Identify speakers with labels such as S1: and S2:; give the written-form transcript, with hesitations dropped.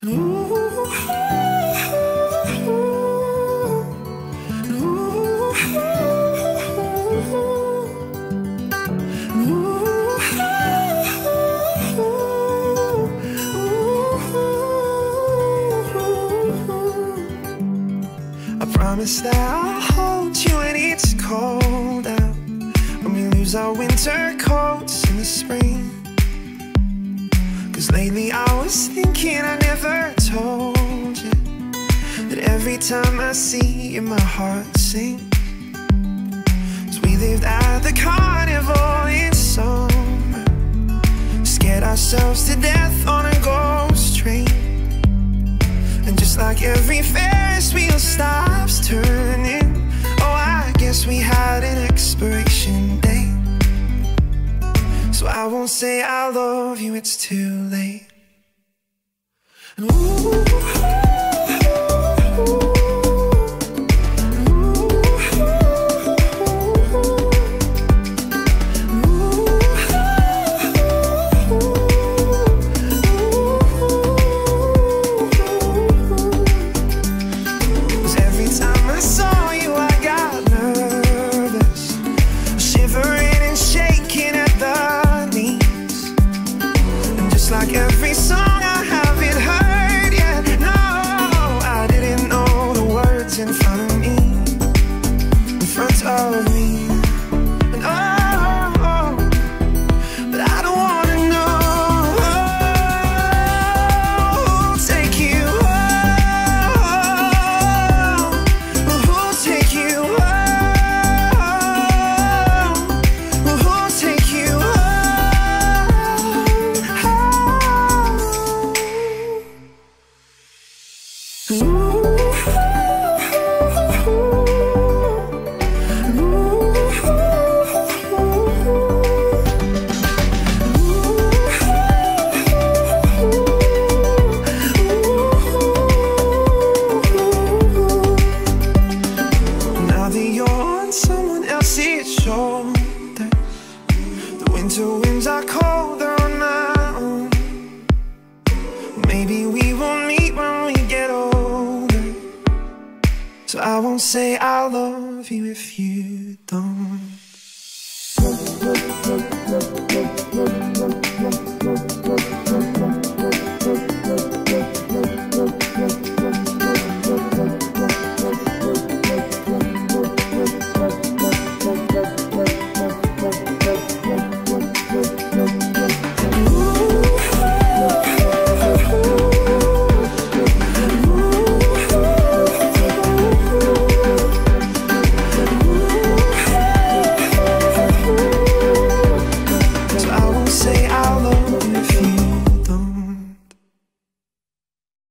S1: I promise that I'll hold you when it's cold out, when we lose our winter coats in the spring. 'Cause lately I was thinking I never told you that every time I see you my heart sinks. 'Cause we lived at the carnival in summer, scared ourselves to death on a ghost train. And just like every Ferris wheel stops turning, oh, I guess we had an expiration date. So I won't say I love you, it's too late. Ooh. Like every song I haven't heard yet. No, I didn't know the words in front of me, in front of me. And oh, but I don't wanna know who'll take you home, who'll take you home, who'll take you home. Now that you're on someone else's shoulders, the winter winds are colder on my own. Maybe we will meet when we get older. So I won't say I love you if you